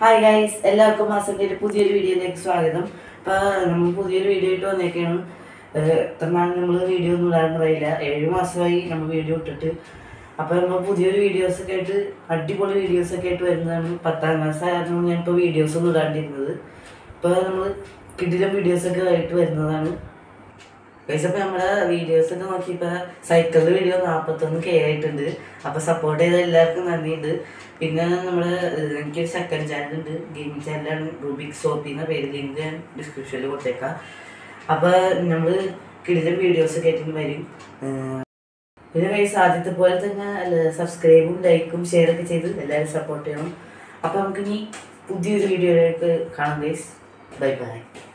Hi guys, എല്ലാവർക്കും മാസത്തിൻ്റെ ഒരു പുതിയൊരു വീഡിയോയിലേക്ക് സ്വാഗതം. അപ്പോൾ നമ്മൾ പുതിയൊരു വീഡിയോ ആയിട്ട് വന്നേക്കാണ്. എത്ര നാൾ നമ്മൾ വീഡിയോ ഒന്നും ഇടാൻ പറയില്ല, 7 മാസമായി നമ്മൾ വീഡിയോ ഇട്ടിട്ട്. അപ്പോൾ നമ്മൾ പുതിയൊരു വീഡിയോസൊക്കെ ആയിട്ട് അടിപൊളി വീഡിയോസൊക്കെ ആയിട്ട് വരുന്നതാണ്. 10ാം ക്ലാസ് ആയിരുന്നു ഞാനിപ്പോൾ വീഡിയോസൊന്നും ഇടാണ്ടിരുന്നത്. ഇപ്പോൾ നമ്മൾ കിടിലം വീഡിയോസൊക്കെ ആയിട്ട് വരുന്നതാണ്. ഗൈസ്, അപ്പോൾ നമ്മുടെ വീഡിയോസൊക്കെ നോക്കിയപ്പോൾ സൈക്കിളിൻ്റെ വീഡിയോ 41K ആയിട്ടുണ്ട്. അപ്പോൾ സപ്പോർട്ട് ചെയ്ത എല്ലാവർക്കും നന്ദിയുണ്ട്. പിന്നെ എനിക്കൊരു സെക്കൻഡ് ചാനലുണ്ട്, ഗെയിമിംഗ് ചാനലാണ്, റൂബിക് സോപ്പി എന്ന പേര്. ലിങ്ക് ഞാൻ ഡിസ്ക്രിപ്ഷനിൽ കൊടുത്തേക്കാം. അപ്പോൾ നമ്മൾ കിടിലം വീഡിയോസൊക്കെ ആയിട്ട് വരും. പിന്നെ ഗൈസ്, ആദ്യത്തെ പോലെ തന്നെ സബ്സ്ക്രൈബും ലൈക്കും ഷെയറൊക്കെ ചെയ്ത് എല്ലാവരും സപ്പോർട്ട് ചെയ്യണം. അപ്പോൾ നമുക്കിനി പുതിയൊരു വീഡിയോയിലേക്ക് കാണാം ഗൈസ്. Bye bye.